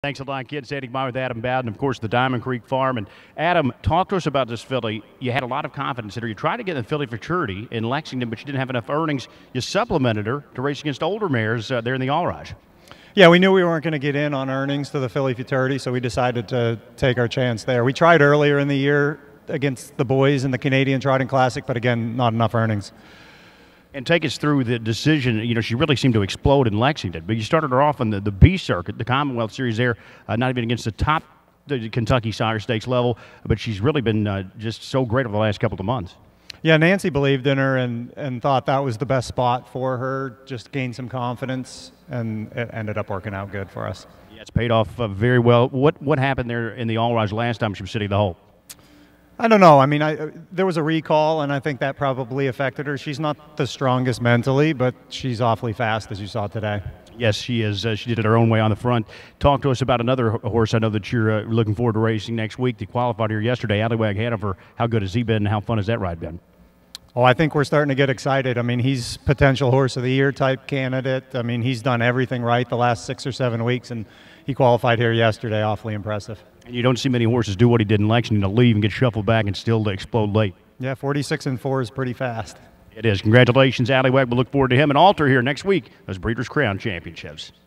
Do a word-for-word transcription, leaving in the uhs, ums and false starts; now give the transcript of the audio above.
Thanks a lot, kids. Standing by with Adam Bowden, of course, the Diamond Creek Farm. And Adam, talk to us about this filly. You had a lot of confidence in her. You tried to get the filly futurity in Lexington, but you didn't have enough earnings. You supplemented her to race against older mares uh, there in the All-Raj. Yeah, we knew we weren't going to get in on earnings to the filly futurity, so we decided to take our chance there. We tried earlier in the year against the boys in the Canadian Trotting Classic, but again, not enough earnings. And take us through the decision. You know, she really seemed to explode in Lexington, but you started her off on the, the B circuit, the Commonwealth Series there, uh, not even against the top the Kentucky Sire Stakes level, but she's really been uh, just so great over the last couple of months. Yeah, Nancy believed in her and, and thought that was the best spot for her, just gained some confidence, and it ended up working out good for us. Yeah, it's paid off uh, very well. What, what happened there in the All-Raj last time she was sitting the hole? I don't know. I mean, I, there was a recall, and I think that probably affected her. She's not the strongest mentally, but she's awfully fast, as you saw today. Yes, she is. Uh, she did it her own way on the front. Talk to us about another horse I know that you're uh, looking forward to racing next week. They qualified here yesterday. Alleywag Hanover. How good has he been, and how fun has that ride been? Oh, I think we're starting to get excited. I mean, he's potential horse of the year type candidate. I mean, he's done everything right the last six or seven weeks, and he qualified here yesterday. Awfully impressive. And you don't see many horses do what he did in Lexington, to leave and get shuffled back and still to explode late. Yeah, forty-six and four is pretty fast. It is. Congratulations, Alleywag. We'll look forward to him and Alter here next week as Breeders' Crown Championships.